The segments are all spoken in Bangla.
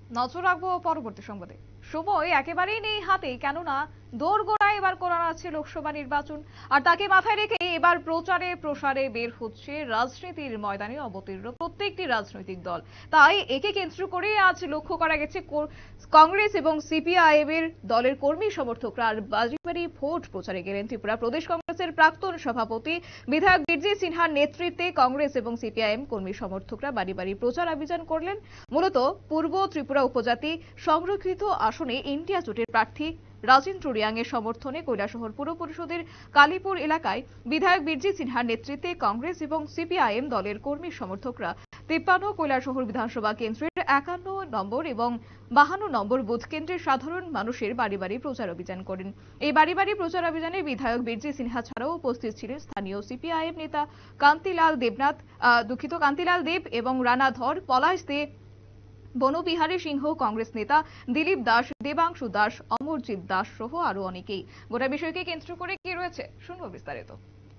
নজর রাখবো পরবর্তী সংবাদে। সময় একেবারেই নেই হাতে, কেননা দোরগোড়ায় এবার করা আছে লোকসভা নির্বাচন। আর তাকে মাথায় রেখে এবার প্রচারে প্রসারে বের হচ্ছে রাজনীতির ময়দানে অবতীর্ণ প্রত্যেকটি রাজনৈতিক দল। তাই একে কেন্দ্র করে আজ লক্ষ্য করা গেছে কংগ্রেস এবং সিপিআইএম এর দলের কর্মী সমর্থকরা আর বাজি ভোট প্রচারে গেলেন। ত্রিপুরা প্রদেশ কংগ্রেসের প্রাক্তন সভাপতি বিধায়ক বীরজি সিনহার নেতৃত্বে কংগ্রেস এবং সিপিআইএম কর্মী সমর্থকরা বাড়ি বাড়ি প্রচার অভিযান করলেন। মূলত পূর্ব ত্রিপুরা উপজাতি সংরক্ষিত আসনে ইন্ডিয়া জোটের প্রার্থী রাজেন্দ্র রিয়াং এর সমর্থনে কৈলাসহর পুর পরিষদের কালীপুর এলাকায় বিধায়ক বীরজি সিনহার নেতৃত্বে কংগ্রেস এবং সিপিআইএম দলের কর্মী সমর্থকরা 53 কৈলাসহর বিধানসভা কেন্দ্রের 51 নম্বর এবং 52 নম্বর বুথ কেন্দ্রের সাধারণ মানুষের বাড়ি বাড়ি প্রচার অভিযান করেন। এই বাড়ি বাড়ি প্রচার অভিযানে বিধায়ক বীরজি সিনহা ছাড়াও উপস্থিত ছিলেন স্থানীয় সিপিআইএম নেতা কান্তিলাল দেব এবং রানা ধর, পলাশ দে, বনবিহারী সিংহ, কংগ্রেস নেতা দিলীপ দাস, দেবাংশু দাস, অমরজিৎ দাস সহ আরো অনেকেই। গোটা বিষয়কে কেন্দ্র করে কি রয়েছে শুনবো বিস্তারিত।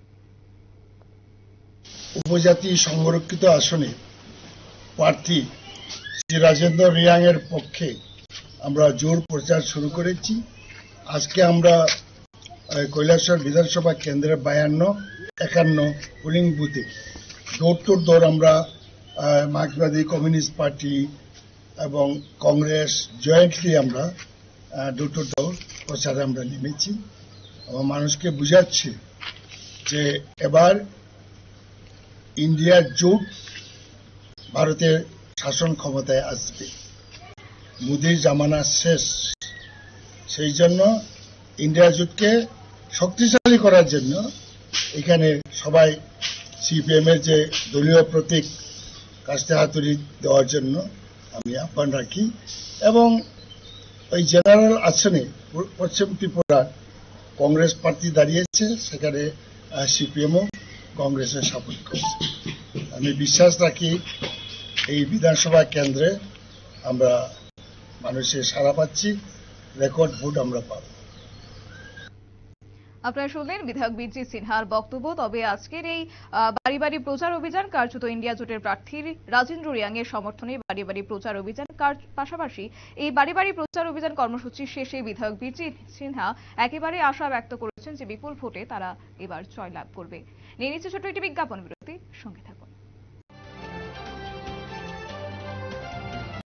উপজাতি সংরক্ষিত আসনে প্রার্থী শ্রী রাজেন্দ্র রিয়াং এর পক্ষে আমরা জোর প্রচার শুরু করেছি। আজকে আমরা কৈলাসহর বিধানসভা কেন্দ্রের 52-51 পোলিং বুথে ডোর টু ডোর আমরা মার্ক্সবাদী কমিউনিস্ট পার্টি এবং কংগ্রেস জয়েন্টলি আমরা ডোর টু ডোর প্রচারে আমরা নেমেছি এবং মানুষকে বুঝাচ্ছি যে এবার ইন্ডিয়া জোট ভারতের শাসন ক্ষমতায় আসবে, মোদির জামানা শেষ। সেই জন্য ইন্ডিয়া জোটকে শক্তিশালী করার জন্য এখানে সবাই সিপিএম এর যে দলীয় প্রতীক কাস্তে হাতুড়ি দেওয়ার জন্য আমি আহ্বান রাখি এবং ওই জেনারেল আসনে পশ্চিম ত্রিপুরার কংগ্রেস প্রার্থী দাঁড়িয়েছে, সেখানে সিপিএমও কংগ্রেসের সাপোর্ট করছে। আমি বিশ্বাস রাখি এই বিধানসভা কেন্দ্রে আমরা মানুষের সাড়া পাচ্ছি, রেকর্ড ভোট আমরা পাব। আপনারা শুনলেন বিধায়ক বীরজি সিনহার বক্তব্য। তবে আজকের এই বাড়ি বাড়ি প্রচার অভিযান কার্যত ইন্ডিয়া জোটের প্রার্থীর রাজেন্দ্র রিয়াং এর সমর্থনে বাড়ি বাড়ি প্রচার অভিযান, পাশাপাশি এই বাড়ি বাড়ি প্রচার অভিযান কর্মসূচি শেষে বিধায়ক বীরজি সিনহা একেবারে আশা ব্যক্ত করেছেন যে বিপুল ভোটে তারা এবার জয়লাভ করবে। নিয়ে নিচ্ছে ছোট্ট একটি বিজ্ঞাপন বিরতি, সঙ্গে থাকুন।